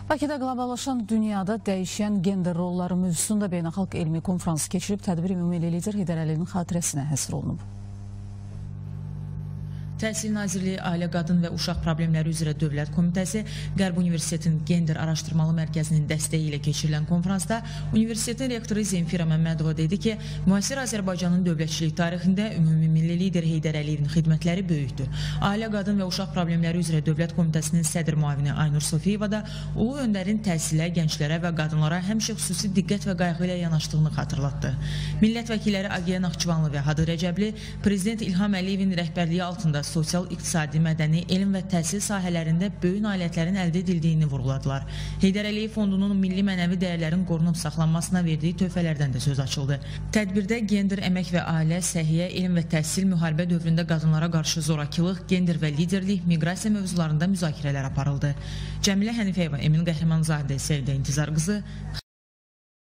Bakıda qloballaşan dünyada dəyişən gender rolları mövzusunda beynəlxalq elmi konferans keçirib, tədbir ümumi lider Heydər Əliyevin xatirəsinə həsr olunub. Təhsil Nazirliyi Ailə, Qadın və Uşaq Problemləri üzrə Dövlət Komitəsi, Qərb Universitetinin Gender Araşdırmalı Mərkəzinin dəstəyi ilə keçirilən konferansda Universitetin rektoru Zemfira Məmmədova dedi ki, müasir Azərbaycanın dövlətçilik tarixində ümumi milli lider Heydər Əliyevin xidmətləri böyükdür. Ailə, Qadın və Uşaq Problemləri üzrə Dövlət Komitəsinin sədr müavini Aynur Sofiyeva da Ulu Öndərin təhsilə, gənclərə və qadınlara həmişə xüsusi diqqət və qayğı ilə yanaşdığını xatırlatdı. Millət vəkilləri Agiyə Naxçıvanlı və Hadı Rəcəbli Prezident İlham Əliyevin rəhbərliyi altında sosial, iqtisadi, mədəni, elm və təhsil sahələrində böyük nailiyyətlərin əldə edildiyini vurğuladılar. Heydər Əliyev Fondunun milli mənəvi dəyərlərin qorunub saxlanmasına verdiyi töhfələrdən də söz açıldı. Tədbirdə gender, əmək və ailə, səhiyyə, elm və təhsil, müharibə dövründə qadınlara qarşı zorakılıq, gender və liderlik, miqrasiya mövzularında müzakirələr aparıldı. Cəmilə Hənifəyeva, Emin Qəhrəmanzadə, Səidə İntizar qızı.